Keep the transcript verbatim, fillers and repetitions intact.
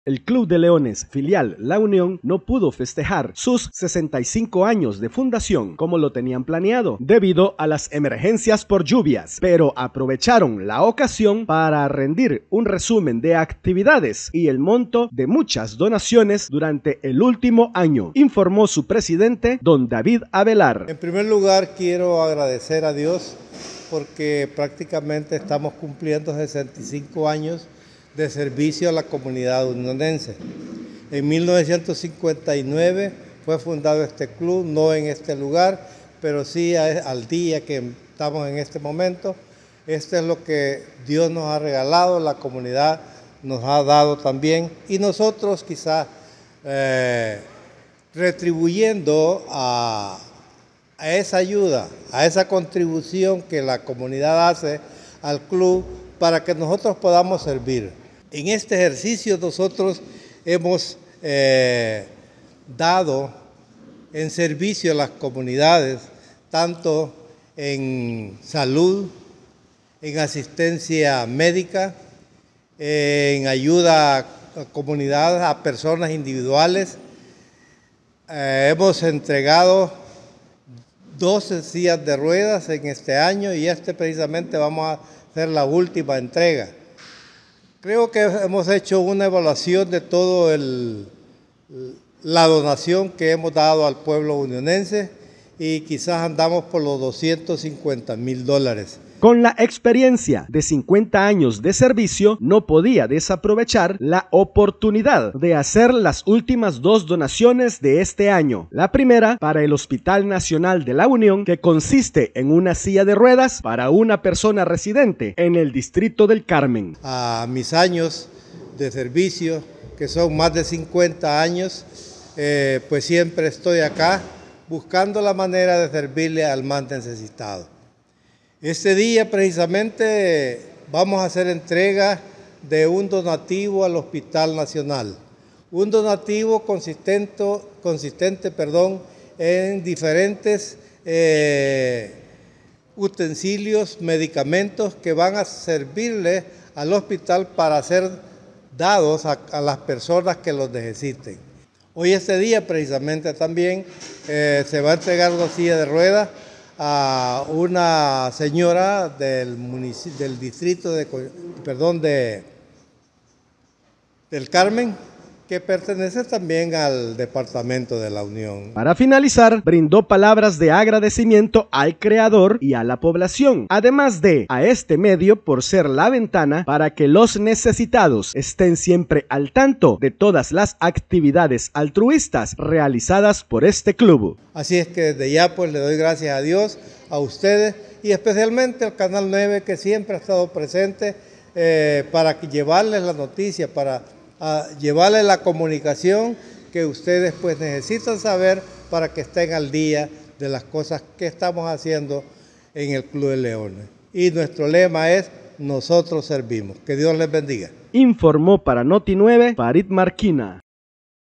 El Club de Leones, filial La Unión, no pudo festejar sus sesenta y cinco años de fundación como lo tenían planeado, debido a las emergencias por lluvias, pero aprovecharon la ocasión para rendir un resumen de actividades y el monto de muchas donaciones durante el último año, informó su presidente, don David Avelar. En primer lugar, quiero agradecer a Dios porque prácticamente estamos cumpliendo sesenta y cinco años de servicio a la comunidad unionense. En mil novecientos cincuenta y nueve fue fundado este club, no en este lugar, pero sí al día que estamos en este momento. Este es lo que Dios nos ha regalado, la comunidad nos ha dado también, y nosotros quizás eh, retribuyendo a, a esa ayuda, a esa contribución que la comunidad hace al club para que nosotros podamos servir. En este ejercicio nosotros hemos eh, dado en servicio a las comunidades, tanto en salud, en asistencia médica, en ayuda a comunidades, a personas individuales. Eh, hemos entregado doce sillas de ruedas en este año y este precisamente vamos a hacer la última entrega. Creo que hemos hecho una evaluación de toda la donación que hemos dado al pueblo unionense y quizás andamos por los doscientos cincuenta mil dólares. Con la experiencia de cincuenta años de servicio, no podía desaprovechar la oportunidad de hacer las últimas dos donaciones de este año. La primera para el Hospital Nacional de la Unión, que consiste en una silla de ruedas para una persona residente en el Distrito del Carmen. A mis años de servicio, que son más de cincuenta años, eh, pues siempre estoy acá buscando la manera de servirle al más necesitado. Este día precisamente vamos a hacer entrega de un donativo al Hospital Nacional. Un donativo consistente, consistente perdón, en diferentes eh, utensilios, medicamentos que van a servirle al hospital para ser dados a, a las personas que los necesiten. Hoy este día precisamente también eh, se va a entregar una silla de ruedas a una señora del municipio, del distrito de, perdón, de, del Carmen, que pertenece también al departamento de la Unión. Para finalizar, brindó palabras de agradecimiento al creador y a la población, además de a este medio por ser la ventana para que los necesitados estén siempre al tanto de todas las actividades altruistas realizadas por este club. Así es que desde ya pues le doy gracias a Dios, a ustedes y especialmente al Canal nueve, que siempre ha estado presente eh, para llevarles la noticia, para a llevarles la comunicación que ustedes pues necesitan saber para que estén al día de las cosas que estamos haciendo en el Club de Leones. Y nuestro lema es: nosotros servimos. Que Dios les bendiga. Informó para Noti nueve Farid Marquina.